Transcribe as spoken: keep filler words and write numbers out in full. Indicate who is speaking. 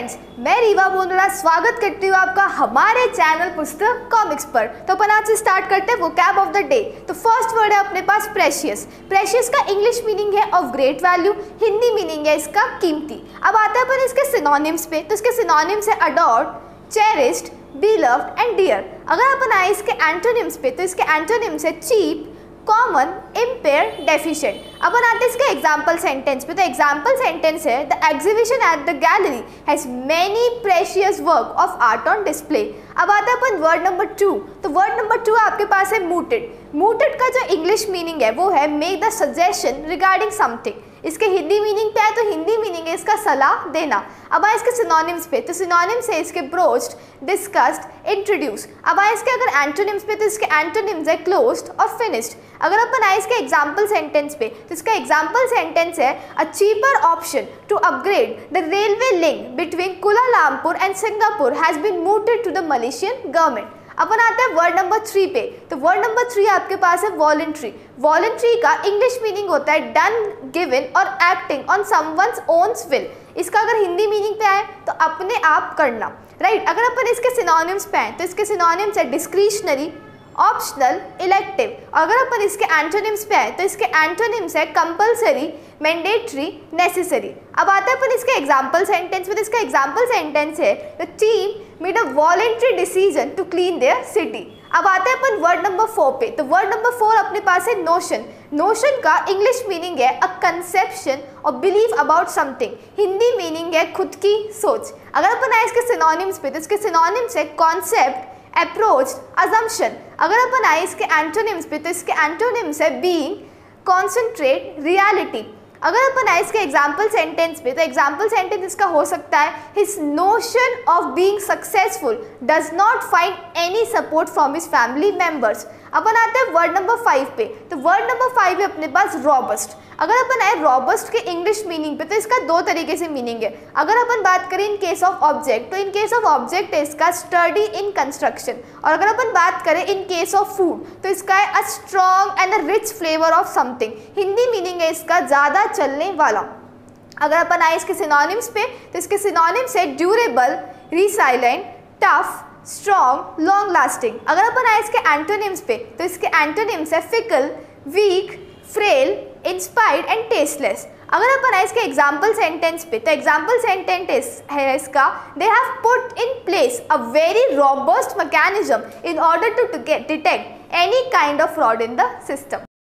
Speaker 1: Friends, मैं रीवा बोंदड़ा स्वागत करती हूँ आपका हमारे चैनल पुस्तक कॉमिक्स पर। तो अपन आज से स्टार्ट करते हैं वोकैब ऑफ द डे। तो फर्स्ट वर्ड है अपने पास प्रेशियस। प्रेशियस का इंग्लिश मीनिंग है of great value, Hindi meaning है इसका कीमती। अब आते हैं अपन इसके सिनोनिम्स पे। तो इसके सिनोनिम्स है adored, cherished, beloved and dear. अगर अपन आए इसके एंटोनिम्स पे तो इसके एंटोनिम्स है चीप, कॉमन, इम्पेयर, डेफिशिएंट। अपन आते हैं इसके एग्जाम्पल सेंटेंस पे। तो एग्जाम्पल सेंटेंस है the exhibition at the gallery has many precious work of art on display. अब आता है अपन वर्ड नंबर टू। तो वर्ड नंबर टू आपके पास है मूटेड। मूटेड का जो इंग्लिश मीनिंग है वो है make the suggestion regarding something. इसके हिंदी मीनिंग पे है तो हिंदी मीनिंग है इसका सलाह देना। अब आए इसके सिनोनिम्स पे। तो सिनोनिम्स है इसके ब्रोच्ड, डिस्कस्ड, इंट्रोड्यूस। अब आए इसके अगर एंटोनिम्स पे तो इसके एंटोनिम्स है क्लोज्ड और फिनिश्ड। अगर अपन आए इसके एग्जाम्पल सेंटेंस पे तो इसका एग्जाम्पल सेंटेंस है a cheaper option to upgrade the railway link between Kuala Lumpur and Singapore has been mooted to the Malaysian government. अपन आते हैं वर्ड नंबर थ्री पे। तो वर्ड नंबर थ्री आपके पास है वॉलंटरी। वॉलंटरी का इंग्लिश मीनिंग होता है डन, गिवन और acting on someone's own will. इसका अगर हिंदी मीनिंग पे आए तो अपने आप करना, राइट। अगर अपन इसके सिनोनिम्स पे आए तो इसके सिनोनिम्स है डिस्क्रिशनरी, ऑप्शनल, इलेक्टिव। अगर अपन इसके एंटोनिम्स पे आए तो इसके एंटोनिम्स है कंपलसरी, मैंडेटरी, नेसेसरी। अब आते हैं अपन इसके एग्जाम्पल सेंटेंस में। इसका एग्जाम्पल सेंटेंस है the team made a voluntary decision to clean their city. अब आते हैं अपन वर्ड नंबर फोर पे। तो वर्ड नंबर फोर अपने पास है नोशन। नोशन का इंग्लिश मीनिंग है अ कंसेप्शन और believe about something. Hindi meaning है खुद की सोच। अगर अपन आए इसके सिनोनिम्स पे तो इसके सिनोनिम्स है कॉन्सेप्ट, अप्रोच, अजम्पशन। अगर अपन आए इसके एंटोनिम्स पे तो इसके एंटोनिम्स है बीइंग, कॉन्सेंट्रेट, रियलिटी। अगर अपन आए इसके एग्जाम्पल सेंटेंस पे तो एग्जाम्पल सेंटेंस इसका हो सकता है his notion of being successful does not find any support from his family members. अपन आते हैं वर्ड नंबर फाइव पे। तो वर्ड नंबर फाइव है अपने पास रॉबस्ट। अगर अपन आए रॉबस्ट के इंग्लिश मीनिंग पे तो इसका दो तरीके से मीनिंग है। अगर अपन बात करें इन केस ऑफ ऑब्जेक्ट तो इन केस ऑफ ऑब्जेक्ट है इसका स्टडी इन कंस्ट्रक्शन। और अगर अपन बात करें इन केस ऑफ फूड तो इसका है a strong and a rich flavour of something. Hindi meaning है इसका ज़्यादा चलने वाला। अगर अपन आए इसके सिनोनिम्स पे तो इसके सिनोनिम्स है durable, resilient, tough, strong, long lasting. अगर अपन आए इसके एंटोनिम्स पे तो इसके एंटोनिम्स है fickle, weak, frail, inspired and tasteless. अगर अपन आए इसके एग्जाम्पल सेंटेंस पे तो एग्जाम्पल सेंटेंस है इसका they have put in place a very robust mechanism in order to detect any kind of fraud in the system.